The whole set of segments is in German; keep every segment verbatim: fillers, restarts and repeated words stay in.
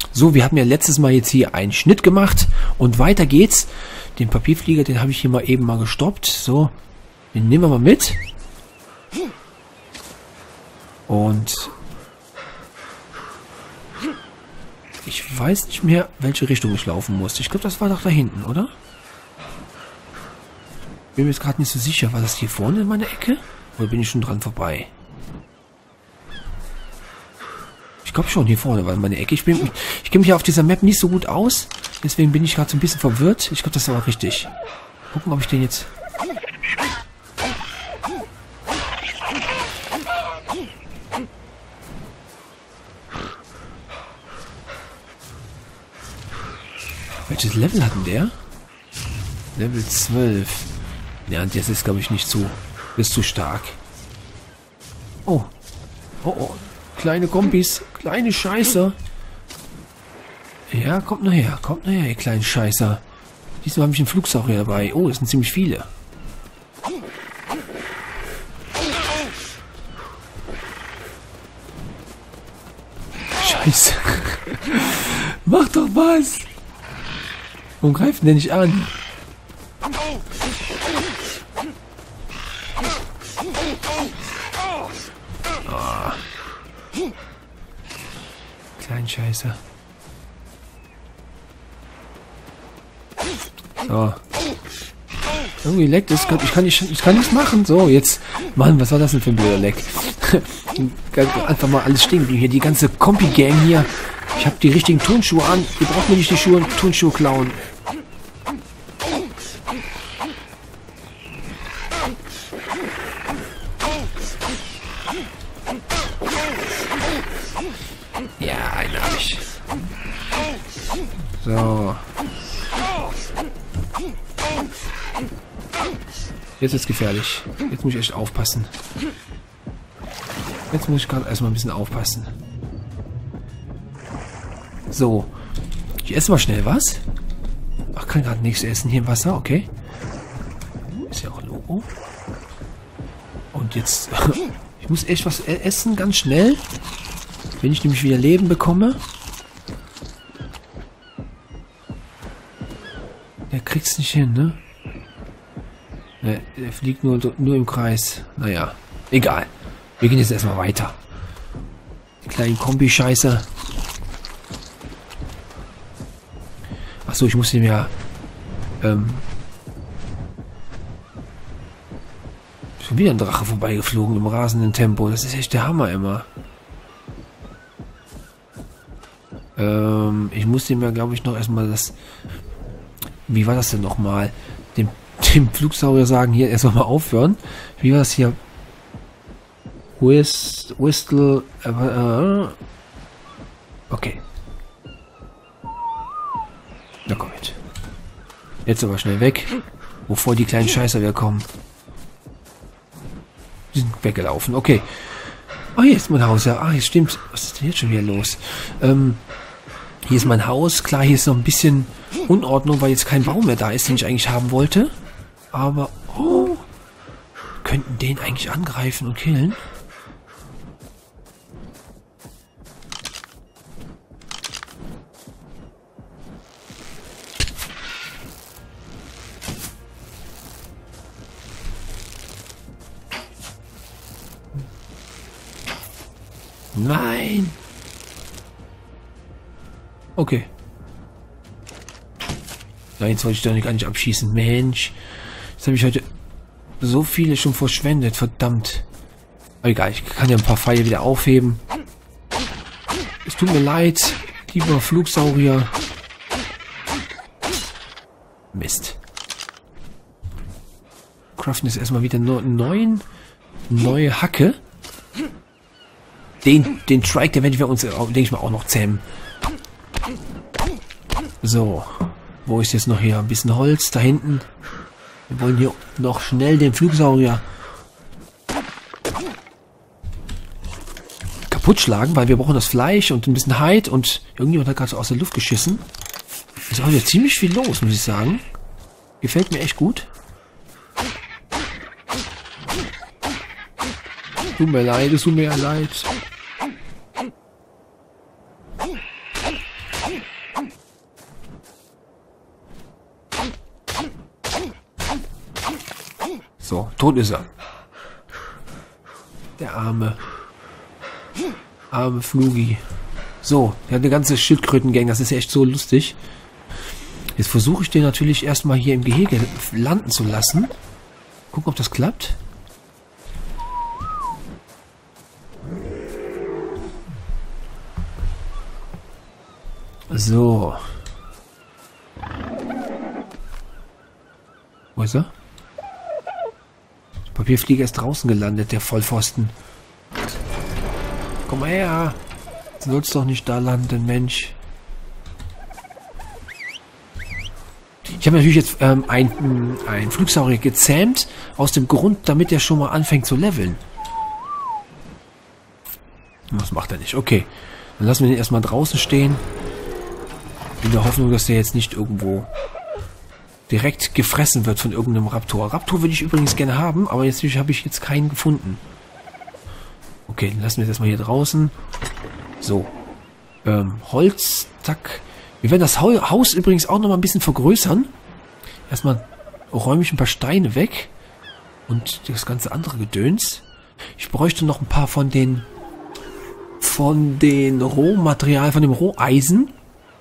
So, wir hatten ja letztes Mal jetzt hier einen Schnitt gemacht. Und weiter geht's. Den Papierflieger, den habe ich hier mal eben mal gestoppt. So, den nehmen wir mal mit. Und ich weiß nicht mehr, welche Richtung ich laufen musste. Ich glaube, das war doch da hinten, oder? Bin mir jetzt gerade nicht so sicher. War das hier vorne in meiner Ecke? Oder bin ich schon dran vorbei? Ich glaube schon, hier vorne war meine Ecke. Ich, bin, ich kenne mich ja auf dieser Map nicht so gut aus. Deswegen bin ich gerade so ein bisschen verwirrt. Ich glaube, das war richtig. Gucken, ob ich den jetzt... Welches Level hat denn der? Level zwölf. Ja, und das ist, glaube ich, nicht zu... Ist zu stark. Oh. Oh, oh. Kleine Kombis. Kleine Scheiße. Ja, kommt nur her. Kommt nur her, ihr kleinen Scheißer. Diesmal habe ich einen Flugsaurier dabei. Oh, das sind ziemlich viele. Scheiße. Mach doch was. Warum greift der nicht an? Oh. Klein Scheiße. So. Irgendwie leckt es. Ich kann nicht, ich kann nichts machen. So, jetzt. Mann, was war das denn für ein blöder Leck? Einfach mal alles stehen geblieben hier. Die ganze Kompi-Gang hier. Ich habe die richtigen Turnschuhe an. Ihr braucht mir nicht die Schuhe, Turnschuhe klauen. Ja, einen habe ich. So. Jetzt ist es gefährlich. Jetzt muss ich echt aufpassen. Jetzt muss ich gerade erstmal ein bisschen aufpassen. So. Ich esse mal schnell was. Ach, kann gerade nichts essen hier im Wasser. Okay. Ist ja auch ein Logo. Und jetzt... ich muss echt was essen, ganz schnell. Wenn ich nämlich wieder Leben bekomme. Der kriegt's nicht hin, ne? Ne, der fliegt nur, nur im Kreis. Naja, egal. Wir gehen jetzt erstmal weiter. Die kleinen Kombi-Scheiße. Achso, ich muss ihm ja... Ähm, schon wieder ein Drache vorbeigeflogen im rasenden Tempo. Das ist echt der Hammer immer. Ähm, ich muss dem ja, glaube ich, noch erstmal das... Wie war das denn nochmal? Dem, dem Flugsaurier sagen, hier erstmal mal aufhören. Wie war das hier? Whist, Whistle... Äh, äh, okay. Na komm mit. Jetzt aber schnell weg, bevor die kleinen Scheißer wieder kommen. Die sind weggelaufen, okay. Oh, hier ist mein Haus, ja. Ah, hier stimmt. Was ist denn jetzt schon wieder los? Ähm, hier ist mein Haus. Klar, hier ist noch ein bisschen Unordnung, weil jetzt kein Baum mehr da ist, den ich eigentlich haben wollte. Aber, oh, könnten den eigentlich angreifen und killen? Nein! Okay. Nein, jetzt wollte ich doch nicht gar nicht abschießen. Mensch. Jetzt habe ich heute so viele schon verschwendet. Verdammt. Aber egal, ich kann ja ein paar Pfeile wieder aufheben. Es tut mir leid, lieber Flugsaurier. Mist. Craften ist erstmal wieder einen neuen, neue Hacke. Den, den Trike, der werden wir uns, denke ich mal, auch noch zähmen. So. Wo ist jetzt noch hier ein bisschen Holz? Da hinten. Wir wollen hier noch schnell den Flugsaurier kaputt schlagen, weil wir brauchen das Fleisch und ein bisschen Hide und irgendjemand hat gerade so aus der Luft geschissen. Ist heute ziemlich viel los, muss ich sagen. Gefällt mir echt gut. Tut mir leid, es tut mir ja leid. So, tot ist er. Der arme, arme Flugi. So, der hat eine ganze Schildkrötengang, das ist ja echt so lustig. Jetzt versuche ich den natürlich erstmal hier im Gehege landen zu lassen. Gucken, ob das klappt. So. Wo ist er? Der Papierflieger ist draußen gelandet, der Vollpfosten. Komm mal her. Du sollst doch nicht da landen, Mensch. Ich habe natürlich jetzt ähm, ein, ein Flugsaurier gezähmt, aus dem Grund, damit er schon mal anfängt zu leveln. Was macht er nicht? Okay. Dann lassen wir den erstmal draußen stehen. In der Hoffnung, dass der jetzt nicht irgendwo direkt gefressen wird von irgendeinem Raptor. Raptor würde ich übrigens gerne haben, aber jetzt habe ich jetzt keinen gefunden. Okay, dann lassen wir das erstmal hier draußen. So. Ähm, Holz, zack. Wir werden das Haus übrigens auch noch mal ein bisschen vergrößern. Erstmal räume ich ein paar Steine weg. Und das ganze andere Gedöns. Ich bräuchte noch ein paar von den von den Rohmaterial, von dem Roheisen.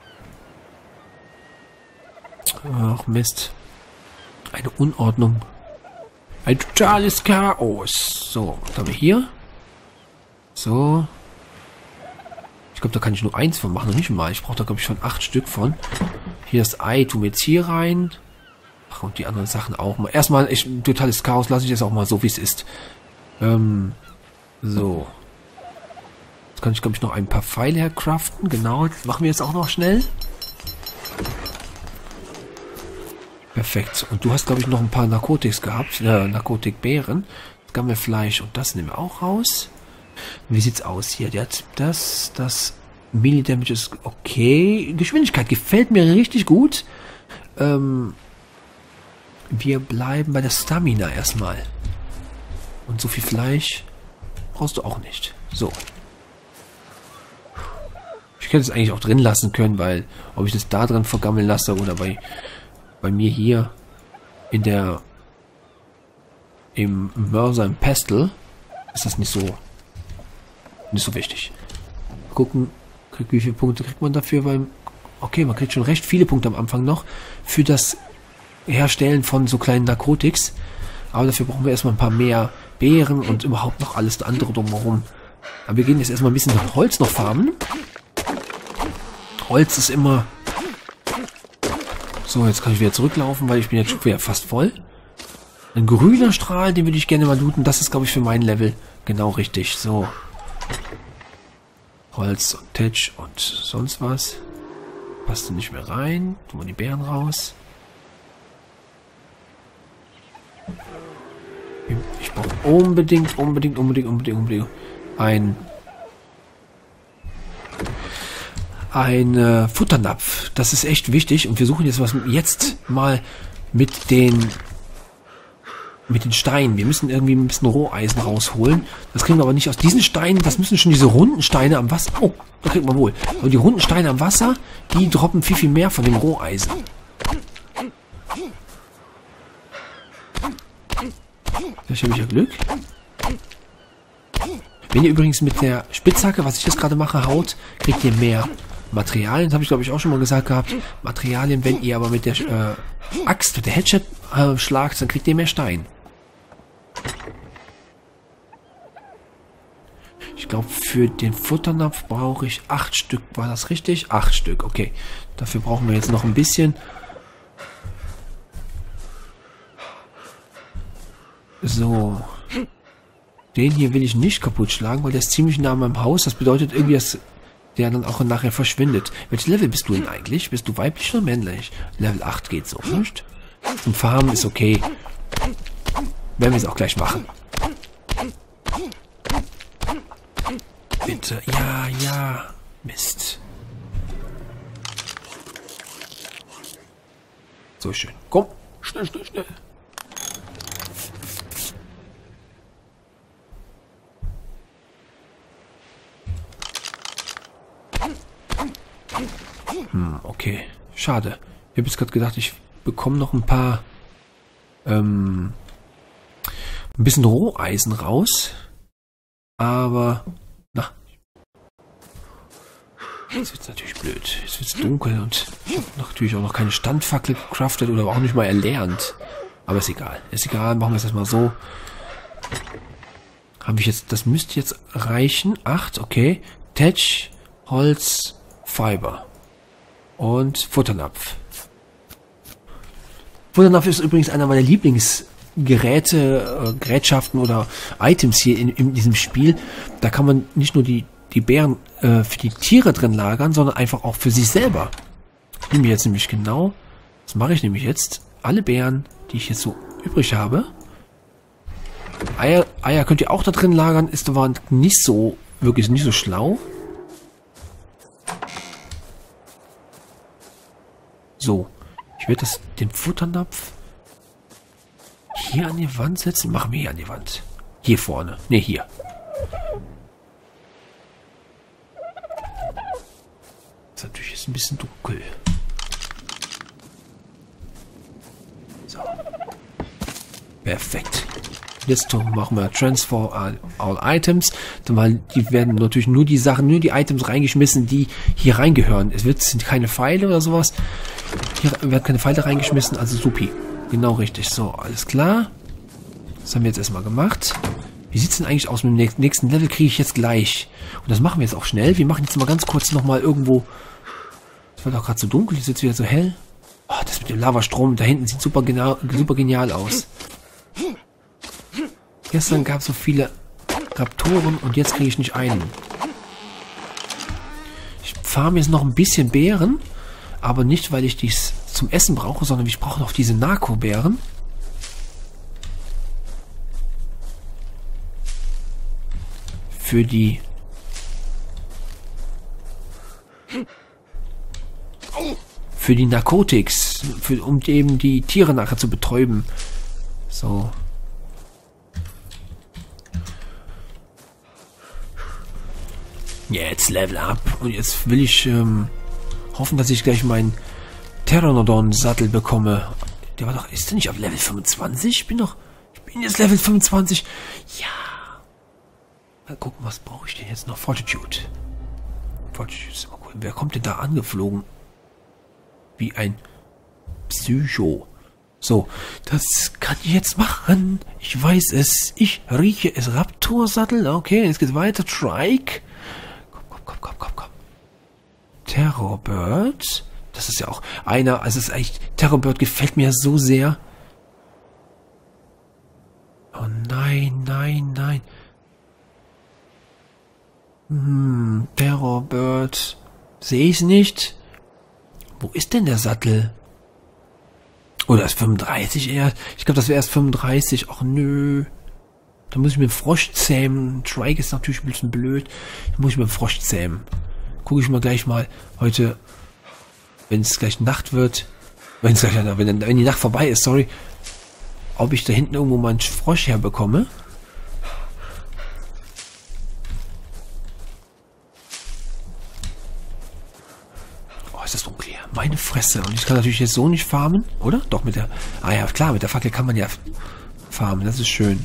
Ach Mist. Eine Unordnung. Ein totales Chaos. So, was haben wir hier? So. Ich glaube, da kann ich nur eins von machen, noch nicht mal. Ich brauche da, glaube ich, schon acht Stück von. Hier das Ei tun wir jetzt hier rein. Ach, und die anderen Sachen auch mal. Erstmal, echt ein totales Chaos. Lasse ich das auch mal so, wie es ist. Ähm, so. Jetzt kann ich, glaube ich, noch ein paar Pfeile hercraften. Genau, das machen wir jetzt auch noch schnell. Perfekt. Und du hast, glaube ich, noch ein paar Narkotics gehabt. Äh, Narkotikbeeren. Das Gammelfleisch und das nehmen wir auch raus. Wie sieht's aus hier? Der hat das, das Melee Damage ist okay. Geschwindigkeit gefällt mir richtig gut. Ähm, wir bleiben bei der Stamina erstmal. Und so viel Fleisch brauchst du auch nicht. So. Ich hätte es eigentlich auch drin lassen können, weil ob ich das da drin vergammeln lasse oder bei, bei mir hier in der im Mörser im Pestle ist das nicht so nicht so wichtig. Gucken, wie viele Punkte kriegt man dafür beim... Okay, man kriegt schon recht viele Punkte am Anfang noch für das Herstellen von so kleinen Narkotics. Aber dafür brauchen wir erstmal ein paar mehr Beeren und überhaupt noch alles andere drumherum. Aber wir gehen jetzt erstmal ein bisschen nach Holz noch farmen. Holz ist immer... So, jetzt kann ich wieder zurücklaufen, weil ich bin jetzt schon wieder fast voll. Ein grüner Strahl, den würde ich gerne mal looten. Das ist, glaube ich, für mein Level genau richtig. So. Holz und Tetsch und sonst was. Passt nicht mehr rein. Tun wir die Beeren raus. Ich brauche unbedingt, unbedingt, unbedingt, unbedingt, unbedingt ein ein äh, Futternapf. Das ist echt wichtig und wir suchen jetzt was jetzt mal mit den mit den Steinen. Wir müssen irgendwie ein bisschen Roheisen rausholen. Das kriegen wir aber nicht aus diesen Steinen. Das müssen schon diese runden Steine am Wasser. Oh, da kriegt man wohl. Aber die runden Steine am Wasser, die droppen viel, viel mehr von dem Roheisen. Vielleicht habe ich ja Glück. Wenn ihr übrigens mit der Spitzhacke, was ich jetzt gerade mache, haut, kriegt ihr mehr Materialien. Das habe ich, glaube ich, auch schon mal gesagt gehabt. Materialien, wenn ihr aber mit der äh, Axt, mit der Headshot äh, schlagt, dann kriegt ihr mehr Stein. Ich glaube, für den Futternapf brauche ich acht Stück. War das richtig? Acht Stück, okay. Dafür brauchen wir jetzt noch ein bisschen. So. Den hier will ich nicht kaputt schlagen, weil der ist ziemlich nah an meinem Haus. Das bedeutet irgendwie, dass der dann auch nachher verschwindet. Welches Level bist du denn eigentlich? Bist du weiblich oder männlich? Level acht geht so, nicht? Zum Farmen ist okay. Werden wir es auch gleich machen. Bitte. Ja, ja. Mist. So schön. Komm. Schnell, schnell, schnell. Hm, okay. Schade. Ich habe jetzt gerade gedacht, ich bekomme noch ein paar ähm, ein bisschen Roheisen raus. Aber, na. Jetzt wird's natürlich blöd. Jetzt wird's dunkel und ich habe natürlich auch noch keine Standfackel gecraftet oder auch nicht mal erlernt. Aber ist egal. Ist egal, machen wir es erstmal so. Habe ich jetzt, das müsste jetzt reichen. Acht, okay. Tetsch, Holz, Fiber. Und Futternapf. Futternapf ist übrigens einer meiner Lieblingsgeräte, äh, Gerätschaften oder Items hier in, in diesem Spiel. Da kann man nicht nur die, die Beeren äh, für die Tiere drin lagern, sondern einfach auch für sich selber. Ich nehme jetzt nämlich genau, das mache ich nämlich jetzt, alle Beeren, die ich jetzt so übrig habe. Eier, Eier könnt ihr auch da drin lagern, ist aber nicht so, wirklich nicht so schlau. So, ich werde das, den Futternapf hier an die Wand setzen. Machen wir hier an die Wand. Hier vorne. Ne, hier. Das ist natürlich jetzt ein bisschen dunkel. So. Perfekt. Jetzt machen wir Transfer all, all Items, weil die werden natürlich nur die Sachen, nur die Items reingeschmissen, die hier reingehören. Es wird, sind keine Pfeile oder sowas. Hier werden keine Pfeile reingeschmissen, also supi. Genau richtig. So, alles klar. Das haben wir jetzt erstmal gemacht. Wie sieht es denn eigentlich aus mit dem nächsten Level? Kriege ich jetzt gleich. Und das machen wir jetzt auch schnell. Wir machen jetzt mal ganz kurz nochmal irgendwo. Es wird auch gerade so dunkel, jetzt ist jetzt wieder so hell. Oh, das mit dem Lavastrom da hinten sieht super genial, super genial aus. Gestern gab es so viele Raptoren und jetzt kriege ich nicht einen. Ich farme jetzt noch ein bisschen Beeren, aber nicht, weil ich dies zum Essen brauche, sondern ich brauche noch diese Narko-Beeren. Für die... Für die Narkotics, für, um eben die Tiere nachher zu betäuben. So. Jetzt Level up. Und jetzt will ich ähm, hoffen, dass ich gleich meinen Pteranodon-Sattel bekomme. Der war doch... Ist der nicht auf Level fünfundzwanzig? Ich bin doch... Ich bin jetzt Level fünfundzwanzig. Ja. Mal gucken, was brauche ich denn jetzt noch? Fortitude. Fortitude ist immer cool. Wer kommt denn da angeflogen? Wie ein Psycho. So, das kann ich jetzt machen. Ich weiß es. Ich rieche es. Raptor-Sattel. Okay, jetzt geht's weiter. Trike. Komm, komm, komm, komm, komm. Terrorbird. Das ist ja auch einer. Also es ist eigentlich... Terrorbird gefällt mir so sehr. Oh nein, nein, nein. Hm, Terrorbird. Sehe ich es nicht? Wo ist denn der Sattel? Oder ist fünfunddreißig eher? Ich glaube, das wäre erst fünfunddreißig. Ach nö. Da muss ich mit dem Frosch zähmen. Trike ist natürlich ein bisschen blöd. Da muss ich mit dem Frosch zähmen. Gucke ich mal gleich mal heute, wenn es gleich Nacht wird, wenn es gleich, wenn, wenn die Nacht vorbei ist, sorry, ob ich da hinten irgendwo mal einen Frosch herbekomme. Oh, ist das dunkel hier. Meine Fresse. Und ich kann natürlich jetzt so nicht farmen, oder? Doch, mit der... Ah ja, klar, mit der Fackel kann man ja farmen. Das ist schön.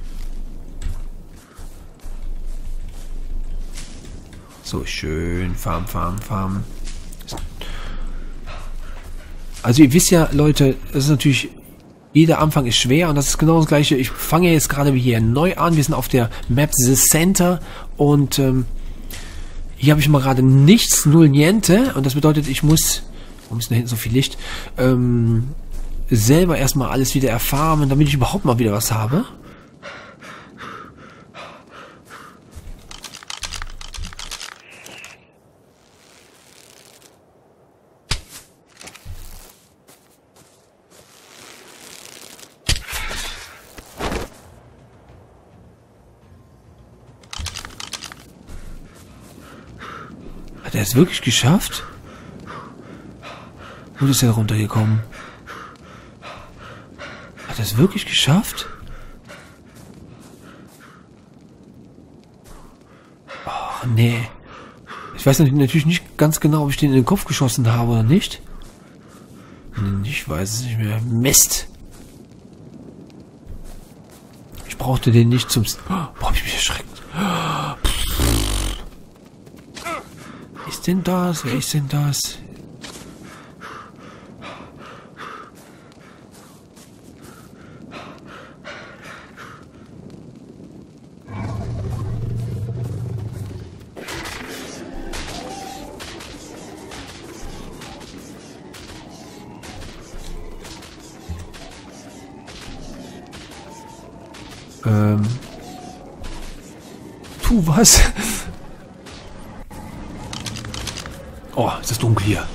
So, schön. Farm, farm, farm. Also ihr wisst ja, Leute, das ist natürlich... Jeder Anfang ist schwer und das ist genau das gleiche. Ich fange jetzt gerade hier neu an. Wir sind auf der Map The Center und ähm, hier habe ich mal gerade nichts, null niente. Und das bedeutet, ich muss, warum ist da hinten so viel Licht, ähm, selber erstmal alles wieder erfahren, damit ich überhaupt mal wieder was habe. Hat er es wirklich geschafft? Wo ist er runtergekommen? Hat er es wirklich geschafft? Oh, nee. Ich weiß natürlich nicht ganz genau, ob ich den in den Kopf geschossen habe oder nicht. Ich weiß es nicht mehr. Mist. Ich brauchte den nicht zum... Oh, boah, hab ich mich erschreckt. Wer ist denn das? Wer ist denn das? Ähm. Tu was? Oh, ist das dunkel hier.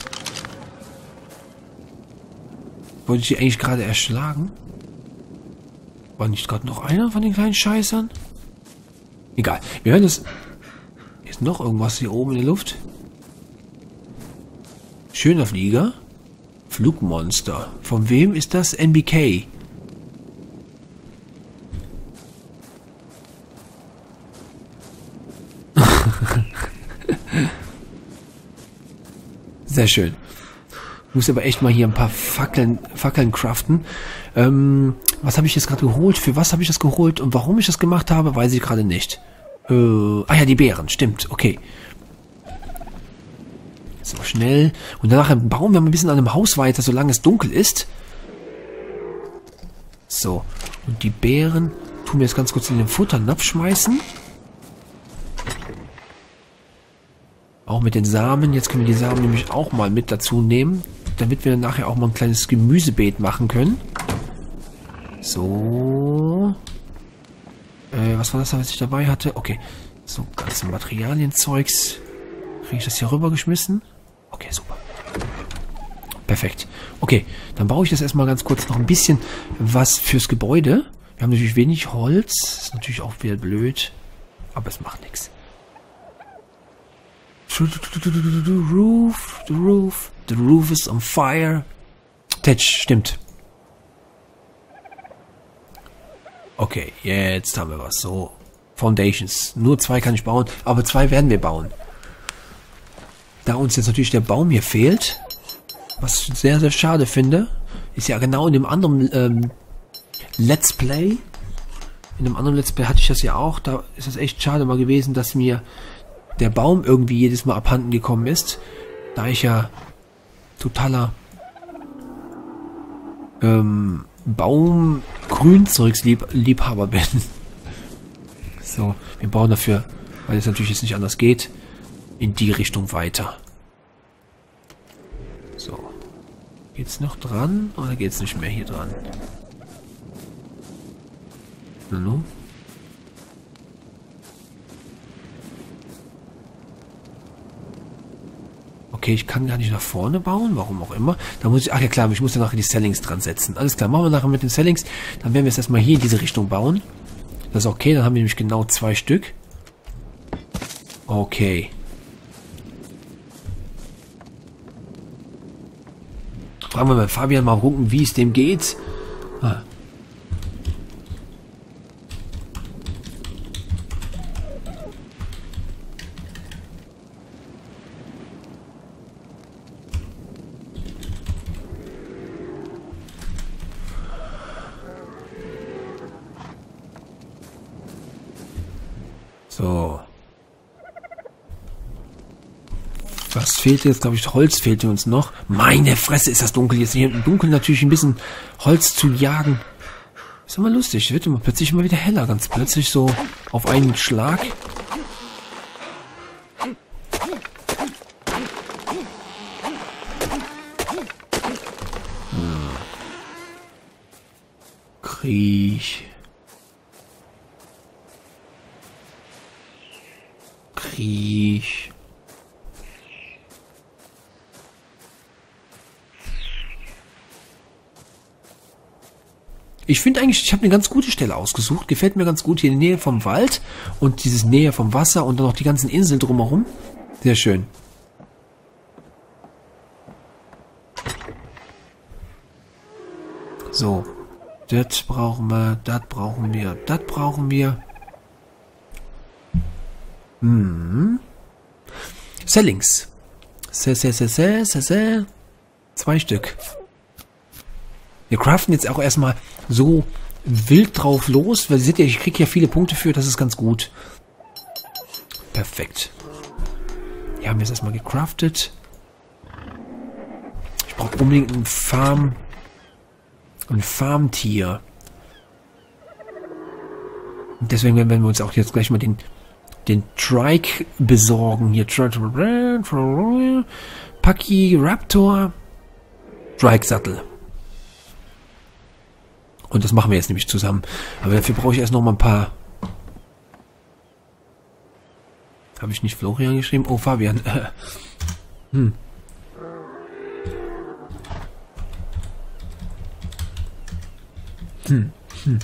Wollte ich die eigentlich gerade erschlagen? War nicht gerade noch einer von den kleinen Scheißern? Egal. Wir hören das. Hier ist noch irgendwas hier oben in der Luft. Schöner Flieger. Flugmonster. Von wem ist das? N B K. Sehr schön. Ich muss aber echt mal hier ein paar Fackeln, Fackeln craften. Ähm, was habe ich jetzt gerade geholt? Für was habe ich das geholt? Und warum ich das gemacht habe, weiß ich gerade nicht. Äh, ah ja, die Beeren. Stimmt. Okay. So, schnell. Und danach bauen wir mal ein bisschen an dem Haus weiter, solange es dunkel ist. So. Und die Beeren tun wir jetzt ganz kurz in den Futternapf schmeißen. Auch mit den Samen. Jetzt können wir die Samen nämlich auch mal mit dazu nehmen, damit wir dann nachher auch mal ein kleines Gemüsebeet machen können. So. Äh, was war das, was ich dabei hatte? Okay. So, ganze Materialienzeugs. Kriege ich das hier rübergeschmissen? Okay, super. Perfekt. Okay, dann baue ich das erstmal ganz kurz noch ein bisschen was fürs Gebäude. Wir haben natürlich wenig Holz. Ist natürlich auch wieder blöd. Aber es macht nichts. The roof, the roof, the roof is on fire. Tetsch, stimmt. Okay, jetzt haben wir was. So, Foundations. Nur zwei kann ich bauen, aber zwei werden wir bauen. Da uns jetzt natürlich der Baum hier fehlt, was ich sehr, sehr schade finde, ist ja genau in dem anderen ähm, Let's Play. In dem anderen Let's Play hatte ich das ja auch. Da ist es echt schade mal gewesen, dass mir der Baum irgendwie jedes Mal abhanden gekommen ist, da ich ja totaler ähm, Baum-Grünzeugsliebhaber bin. So, wir bauen dafür, weil es natürlich jetzt nicht anders geht, in die Richtung weiter. So. Geht's noch dran oder geht's nicht mehr hier dran? Nanu? Okay, ich kann gar nicht nach vorne bauen, warum auch immer. Da muss ich, ach ja klar, ich muss ja nachher die Sellings dran setzen. Alles klar, machen wir nachher mit den Sellings. Dann werden wir es erstmal hier in diese Richtung bauen. Das ist okay, dann haben wir nämlich genau zwei Stück. Okay. Fragen wir mal Fabian mal gucken, wie es dem geht. Ah. So. Was fehlt jetzt? Glaube ich, Holz fehlt uns noch. Meine Fresse, ist das dunkel. Jetzt hier im Dunkeln natürlich ein bisschen Holz zu jagen. Ist immer lustig. Wird immer plötzlich immer wieder heller. Ganz plötzlich so auf einen Schlag. Hm. Kriech. Kriech. Ich finde eigentlich, ich habe eine ganz gute Stelle ausgesucht. Gefällt mir ganz gut hier in der Nähe vom Wald und dieses Nähe vom Wasser und dann noch die ganzen Inseln drumherum. Sehr schön. So. Das brauchen wir, das brauchen wir, das brauchen wir. Hm. Sellings. Se, se, se, se, se, se. Zwei Stück. Wir craften jetzt auch erstmal so wild drauf los, weil ihr seht ja, ich kriege ja viele Punkte für, das ist ganz gut. Perfekt. Wir haben jetzt erstmal gecraftet. Ich brauche unbedingt ein Farm, ein Farmtier. Und deswegen werden wir uns auch jetzt gleich mal den, den Trike besorgen. Hier, Paki, Raptor, Trike-Sattel. Und das machen wir jetzt nämlich zusammen. Aber dafür brauche ich erst noch mal ein paar... Habe ich nicht Florian geschrieben? Oh, Fabian. hm. Hm. Hm.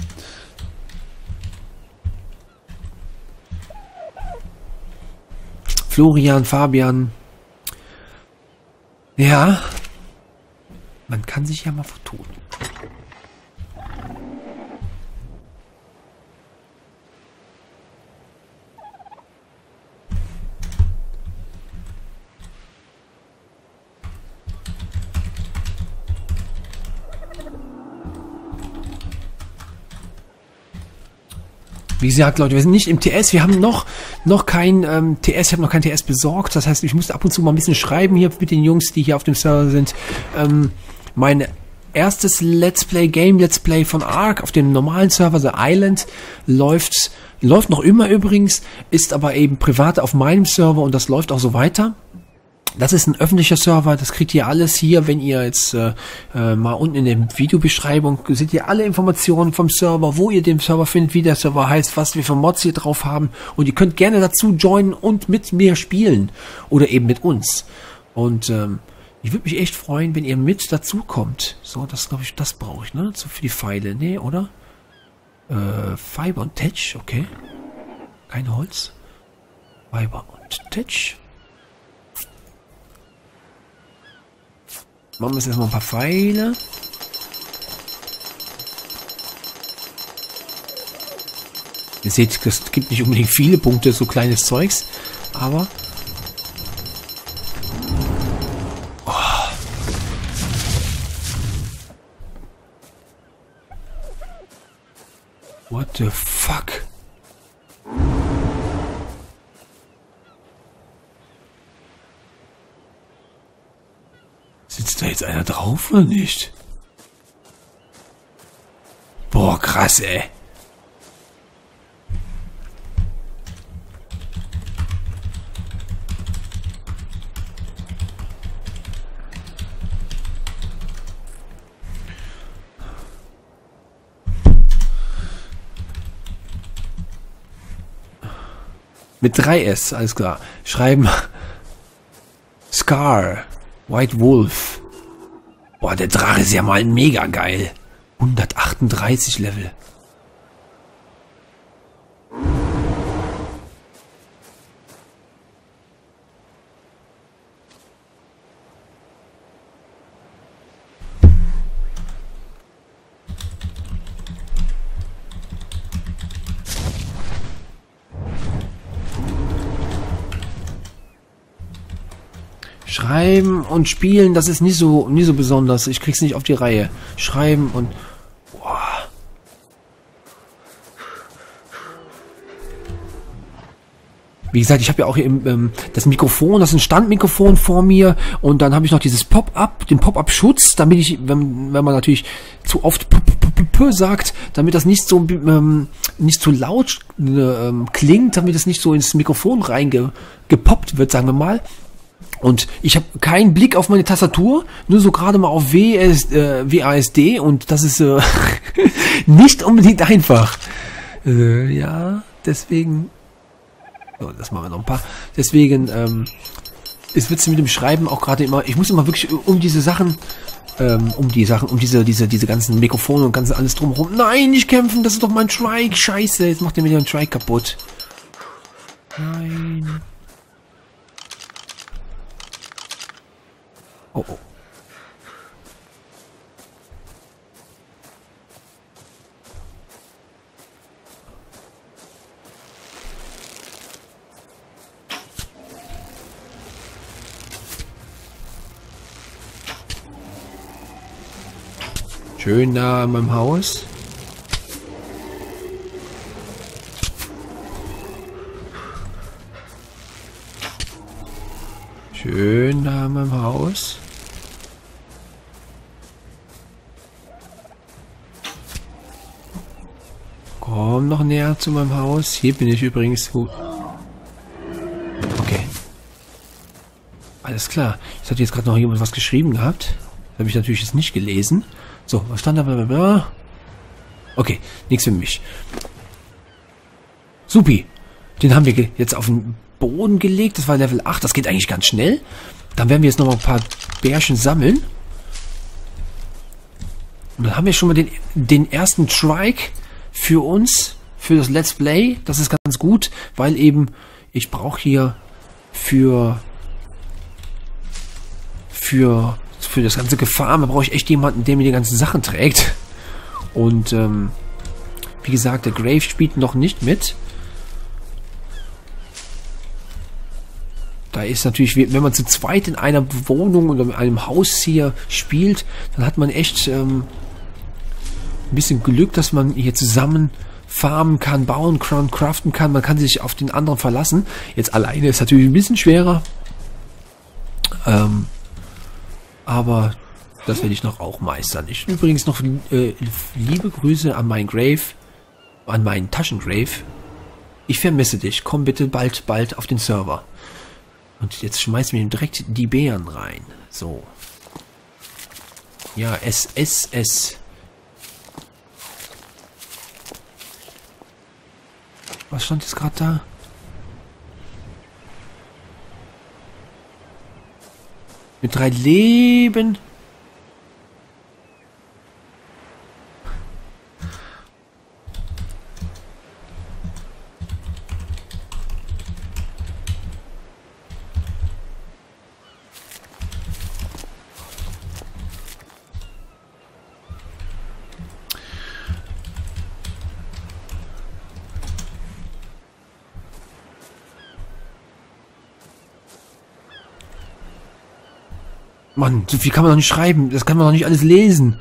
Florian, Fabian. Ja. Man kann sich ja mal vertun. Wie gesagt, Leute, wir sind nicht im T S. Wir haben noch noch kein ähm, T S. Ich habe noch kein T S besorgt. Das heißt, ich muss ab und zu mal ein bisschen schreiben hier mit den Jungs, die hier auf dem Server sind. Ähm, mein erstes Let's Play, Game Let's Play von Ark auf dem normalen Server, The Island, läuft, läuft noch immer übrigens, ist aber eben privat auf meinem Server und das läuft auch so weiter. Das ist ein öffentlicher Server, das kriegt ihr alles hier, wenn ihr jetzt äh, äh, mal unten in der Videobeschreibung seht ihr alle Informationen vom Server, wo ihr den Server findet, wie der Server heißt, was wir für Mods hier drauf haben und ihr könnt gerne dazu joinen und mit mir spielen oder eben mit uns. Und ähm, ich würde mich echt freuen, wenn ihr mit dazu kommt. So, das glaube ich, das brauche ich, ne? So für die Pfeile, ne, oder? Äh, Fiber und Tetch, okay. Kein Holz. Fiber und Tetch. Machen wir jetzt erstmal ein paar Pfeile. Ihr seht, es gibt nicht unbedingt viele Punkte, so kleines Zeugs, aber... Oh. What the fuck? Sitzt da jetzt einer drauf oder nicht? Boah, krass, ey. Mit drei S, alles klar. Schreiben Scar. White Wolf. Boah, der Drache ist ja mal mega geil. hundertachtunddreißig Level. Schreiben und spielen, das ist nicht so, nicht so besonders. Ich krieg's nicht auf die Reihe. Schreiben und... Boah. Wie gesagt, ich habe ja auch hier im, ähm, das Mikrofon, das ist ein Standmikrofon vor mir und dann habe ich noch dieses Pop-up, den Pop-up-Schutz, damit ich, wenn, wenn man natürlich zu oft p -p -p sagt, damit das nicht so ähm, nicht zu laut äh, klingt, damit es nicht so ins Mikrofon reingepoppt wird, sagen wir mal. Und ich habe keinen Blick auf meine Tastatur, nur so gerade mal auf W S, äh, W A S D und das ist äh, nicht unbedingt einfach. Äh, ja, deswegen, so, das machen wir noch ein paar. Deswegen ähm, es wird mit dem Schreiben auch gerade immer, ich muss immer wirklich um diese Sachen, ähm, um die Sachen, um diese, diese, diese ganzen Mikrofone und ganze alles drumherum. Nein, nicht kämpfen, das ist doch mein Trike, scheiße, jetzt macht ihr mir den Trike kaputt. Nein. Oh, oh. Schön nah an meinem Haus. Schön da in meinem Haus. Komm noch näher zu meinem Haus. Hier bin ich übrigens. Okay. Alles klar. Jetzt hat jetzt gerade noch jemand was geschrieben gehabt. Habe ich natürlich jetzt nicht gelesen. So, was stand da? Okay, nichts für mich. Supi. Den haben wir jetzt auf den Boden gelegt. Das war Level acht. Das geht eigentlich ganz schnell. Dann werden wir jetzt noch mal ein paar Bärchen sammeln. Und dann haben wir schon mal den, den ersten Trike für uns, für das Let's Play. Das ist ganz gut, weil eben ich brauche hier für für für das ganze Gefarme brauche ich echt jemanden, der mir die ganzen Sachen trägt. Und ähm, wie gesagt, der Grave spielt noch nicht mit. Da ist natürlich, wenn man zu zweit in einer Wohnung oder in einem Haus hier spielt, dann hat man echt ähm, ein bisschen Glück, dass man hier zusammen farmen kann, bauen kann, craften kann. Man kann sich auf den anderen verlassen. Jetzt alleine ist natürlich ein bisschen schwerer. Ähm, aber das werde ich noch auch meistern. Ich übrigens noch äh, liebe Grüße an meinen Grave, an meinen Taschengrave. Ich vermisse dich. Komm bitte bald, bald auf den Server. Und jetzt schmeißen wir ihm direkt die Beeren rein. So. Ja, S S S. Was stand jetzt gerade da? Mit drei Leben. Mann, so viel kann man doch nicht schreiben. Das kann man doch nicht alles lesen.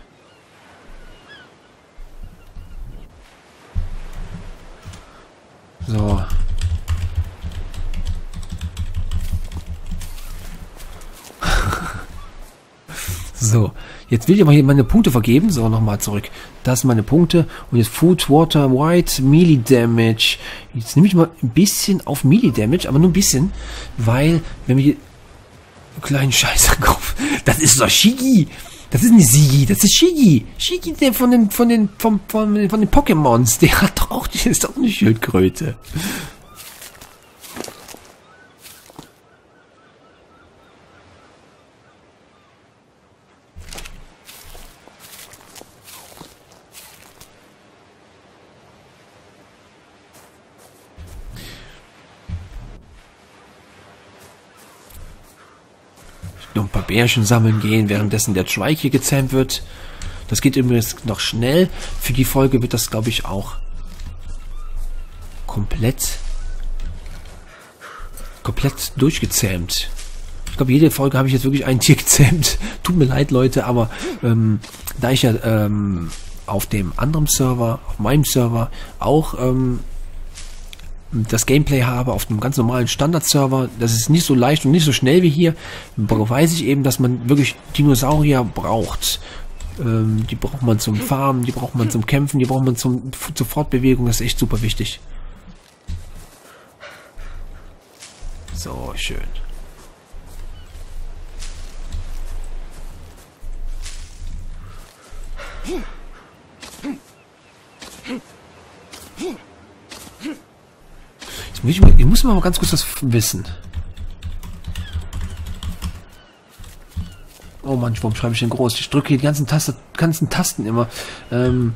So. So. Jetzt will ich aber hier meine Punkte vergeben. So, nochmal zurück. Das sind meine Punkte. Und jetzt Food, Water, White, Melee Damage. Jetzt nehme ich mal ein bisschen auf Melee Damage, aber nur ein bisschen. Weil, wenn wir hier kleinen Scheiße drauf. Das ist doch Shigi. Das ist nicht Sigi, das ist Shigi. Shigi, der von den, von den, von, von, von den Pokémons. Der hat doch auch, der ist doch eine Schildkröte. Noch ein paar Bärchen sammeln gehen, währenddessen der Trike hier gezähmt wird. Das geht übrigens noch schnell. Für die Folge wird das, glaube ich, auch komplett komplett durchgezähmt. Ich glaube, jede Folge habe ich jetzt wirklich ein Tier gezähmt. Tut mir leid, Leute, aber ähm, da ich ja ähm, auf dem anderen Server, auf meinem Server, auch ähm, das Gameplay habe auf einem ganz normalen Standard-Server, das ist nicht so leicht und nicht so schnell wie hier, weiß ich eben, dass man wirklich Dinosaurier braucht. Ähm, die braucht man zum Farmen, die braucht man zum Kämpfen, die braucht man zum, zur Fortbewegung, das ist echt super wichtig. So, schön. Jetzt muss ich, mal, ich muss mal ganz kurz was wissen. Oh Mann, warum schreibe ich denn groß? Ich drücke hier die ganzen, Taste, ganzen Tasten immer. Ähm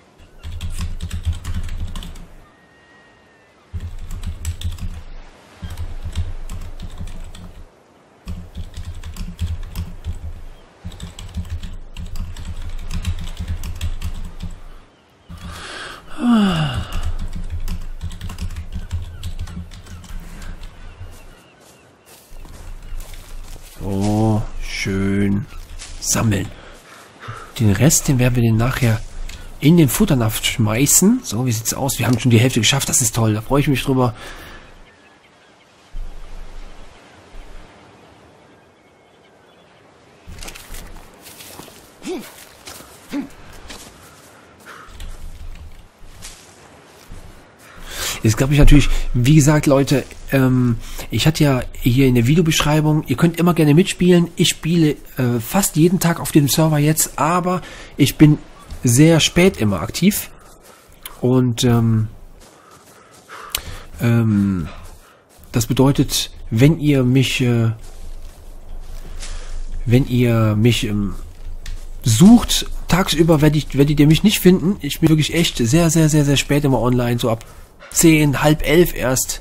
Oh, schön. Sammeln. Den Rest, den werden wir den nachher in den Futternapf schmeißen. So, wie sieht's aus? Wir haben schon die Hälfte geschafft. Das ist toll. Da freue ich mich drüber. Jetzt glaube ich natürlich, wie gesagt, Leute, ähm, ich hatte ja hier in der Videobeschreibung, ihr könnt immer gerne mitspielen. Ich spiele äh, fast jeden Tag auf dem Server jetzt, aber ich bin sehr spät immer aktiv. Und ähm, ähm, das bedeutet, wenn ihr mich, äh, wenn ihr mich ähm, sucht, tagsüber werdet, werdet ihr mich nicht finden. Ich bin wirklich echt sehr, sehr, sehr, sehr spät immer online, so ab zehn, halb elf erst.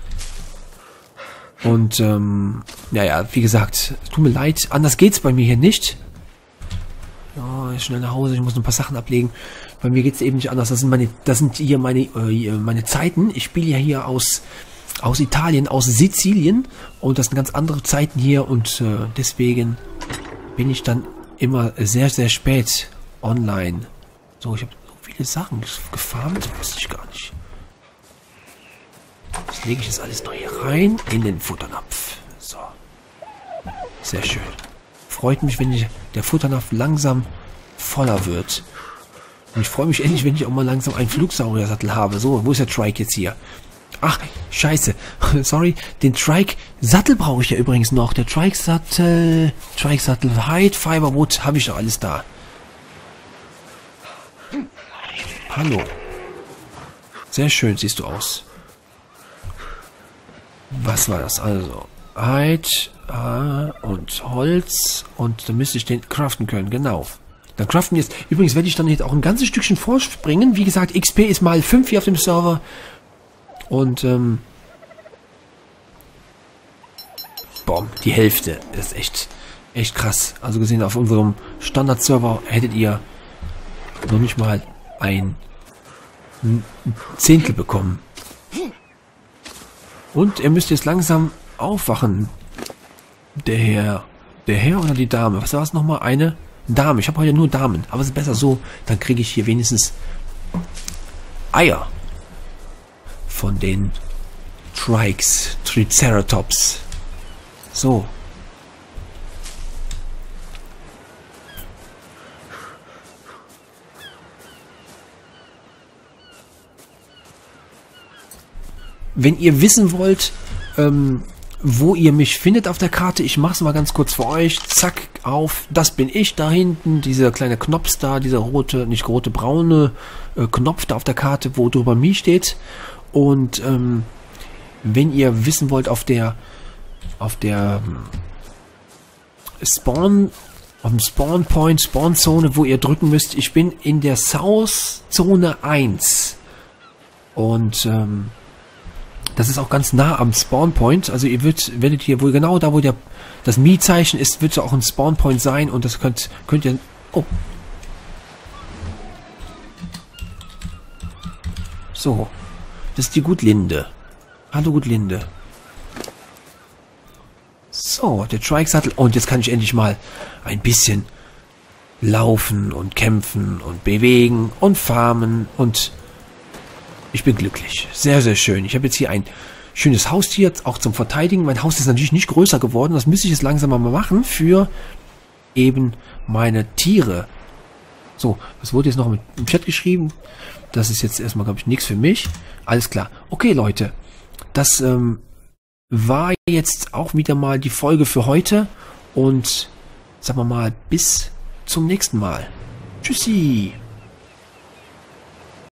Und, ähm, naja, wie gesagt, tut mir leid, anders geht's bei mir hier nicht. Ja, schnell nach Hause, ich muss noch ein paar Sachen ablegen. Bei mir geht's eben nicht anders. Das sind meine, das sind hier meine, äh, meine Zeiten. Ich spiele ja hier aus, aus Italien, aus Sizilien. Und das sind ganz andere Zeiten hier. Und äh, deswegen bin ich dann immer sehr, sehr spät online. So, ich habe so viele Sachen gefarmt, wusste ich gar nicht. Das lege ich jetzt alles noch hier rein in den Futternapf. So. Sehr schön. Freut mich, wenn ich, der Futternapf langsam voller wird. Und ich freue mich endlich, wenn ich auch mal langsam einen Flugsauriersattel habe. So, wo ist der Trike jetzt hier? Ach, scheiße. Sorry, den Trike-Sattel brauche ich ja übrigens noch. Der Trike-Sattel, Trike-Sattel, Hide, Fiberwood, habe ich doch alles da. Hallo. Sehr schön siehst du aus. Was war das? Also, Hide äh, und Holz. Und dann müsste ich den craften können, genau. Dann craften jetzt. Übrigens werde ich dann jetzt auch ein ganzes Stückchen vorspringen. Wie gesagt, X P ist mal fünf hier auf dem Server. Und, ähm. Boom, die Hälfte. Das ist echt, echt krass. Also gesehen, auf unserem Standard-Server hättet ihr noch nicht mal ein Zehntel bekommen. Und ihr müsst jetzt langsam aufwachen. Der Herr. Der Herr oder die Dame? Was war es nochmal? Eine Dame. Ich habe heute nur Damen. Aber es ist besser so. Dann kriege ich hier wenigstens Eier. Von den Trikes. Triceratops. So. Wenn ihr wissen wollt, ähm, wo ihr mich findet auf der Karte, ich mache es mal ganz kurz für euch. Zack, auf, das bin ich da hinten, dieser kleine Knopf da, dieser rote, nicht rote, braune äh, Knopf da auf der Karte, wo drüber Mi steht. Und ähm, wenn ihr wissen wollt, auf der auf der ähm, Spawn, auf dem Spawn Point, Spawn Zone, wo ihr drücken müsst, ich bin in der South Zone eins. Und ähm, das ist auch ganz nah am Spawn Point. Also ihr wird, werdet hier wohl genau da, wo der das Mi-Zeichen ist, wird es auch ein Spawn Point sein. Und das könnt, könnt ihr... Oh. So. Das ist die Gutlinde. Hallo Gutlinde. So, der Trike-Sattel. Und jetzt kann ich endlich mal ein bisschen laufen und kämpfen und bewegen und farmen und... Ich bin glücklich. Sehr, sehr schön. Ich habe jetzt hier ein schönes Haustier, auch zum Verteidigen. Mein Haus ist natürlich nicht größer geworden. Das müsste ich jetzt langsam mal machen für eben meine Tiere. So, das wurde jetzt noch im Chat geschrieben. Das ist jetzt erstmal, glaube ich, nichts für mich. Alles klar. Okay, Leute. Das ähm, war jetzt auch wieder mal die Folge für heute. Und sagen wir mal, bis zum nächsten Mal. Tschüssi.